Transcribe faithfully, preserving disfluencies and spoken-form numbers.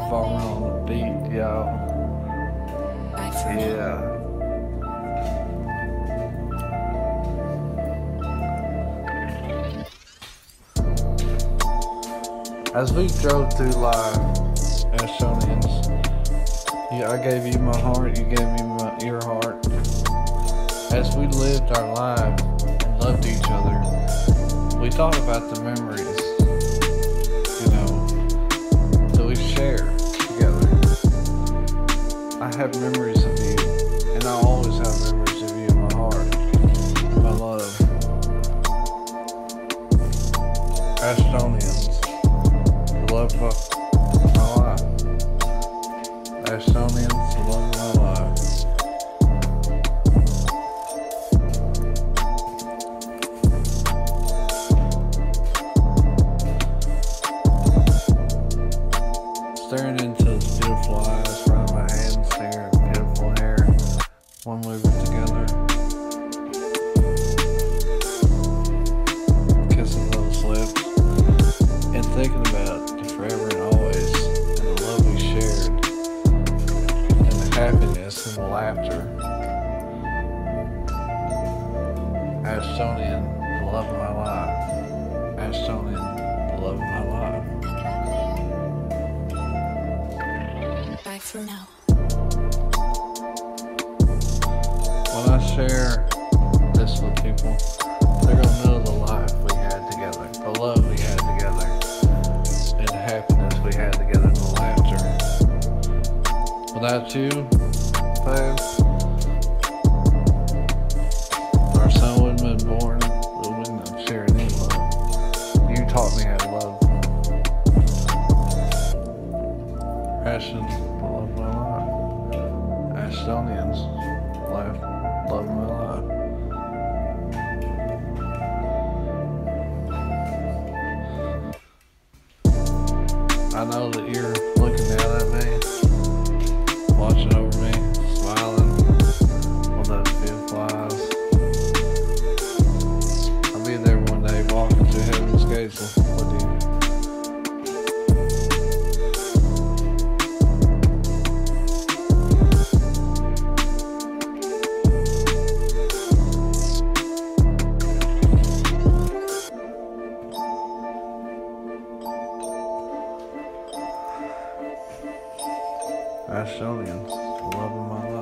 falling on the beat, y'all. Yeah. As we drove through life, Ashtonians, yeah, I gave you my heart, you gave me my, your heart. As we lived our life and loved each other, we thought about the memories, you know, that we share together. I have memories of you, and I always have memories of you in my heart, in my love. Ashtonians, the love of my life. Ashtonians, the love of my life. Staring into his beautiful eyes, running my hands through her beautiful hair when we were together. Kissing those lips and thinking about the forever and always and the love we shared and the happiness and the laughter. Ashtonian, the love of my life. Ashtonian, the love of my life. Bye for now. When I share this with people, they're gonna know the life we had together, the love we had together, and the happiness we had together, and the laughter. Without you, babe, our son wouldn't have been born. We wouldn't have shared any love. You taught me how to love. Passion. Love of my life. Ashtonians, life, love of my life. I know that you're looking down at me, watching over me, smiling with those beautiful eyes. I'll be there one day walking through heaven's gates with you. Ashtonians, the love of my life.